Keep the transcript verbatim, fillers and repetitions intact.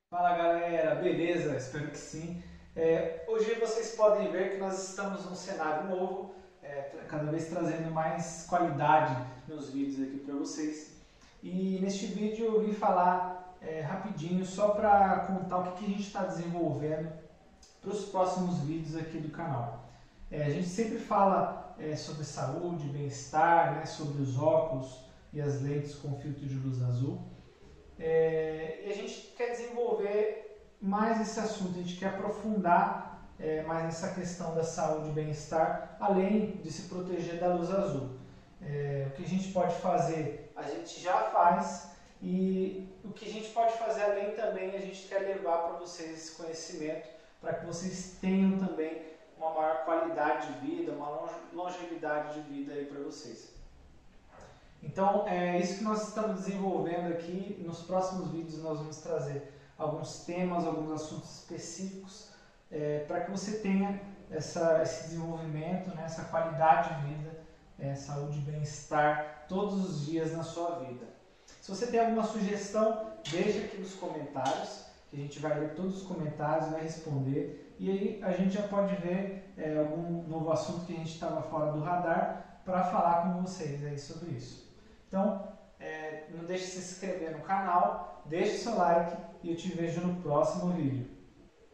Fala galera, beleza? Espero que sim. É, hoje vocês podem ver que nós estamos num cenário novo, é, tra- cada vez trazendo mais qualidade nos vídeos aqui para vocês. E neste vídeo eu vim falar é, rapidinho só para contar o que, que a gente está desenvolvendo para os próximos vídeos aqui do canal. É, a gente sempre fala é, sobre saúde, bem-estar, né, sobre os óculos e as lentes com filtro de luz azul. É, e a gente quer desenvolver mais esse assunto, a gente quer aprofundar é, mais nessa questão da saúde e bem-estar, além de se proteger da luz azul. É, o que a gente pode fazer, a gente já faz, e o que a gente pode fazer além também, a gente quer levar para vocês esse conhecimento, para que vocês tenham também uma maior qualidade de vida, uma longevidade de vida aí para vocês. Então, é isso que nós estamos desenvolvendo aqui. Nos próximos vídeos nós vamos trazer alguns temas, alguns assuntos específicos é, para que você tenha essa, esse desenvolvimento, né, essa qualidade de vida, é, saúde e bem-estar todos os dias na sua vida. Se você tem alguma sugestão, deixa aqui nos comentários, que a gente vai ler todos os comentários, vai responder, e aí a gente já pode ver é, algum novo assunto que a gente estava fora do radar para falar com vocês aí sobre isso. Então, é, não deixe de se inscrever no canal, deixe seu like e eu te vejo no próximo vídeo.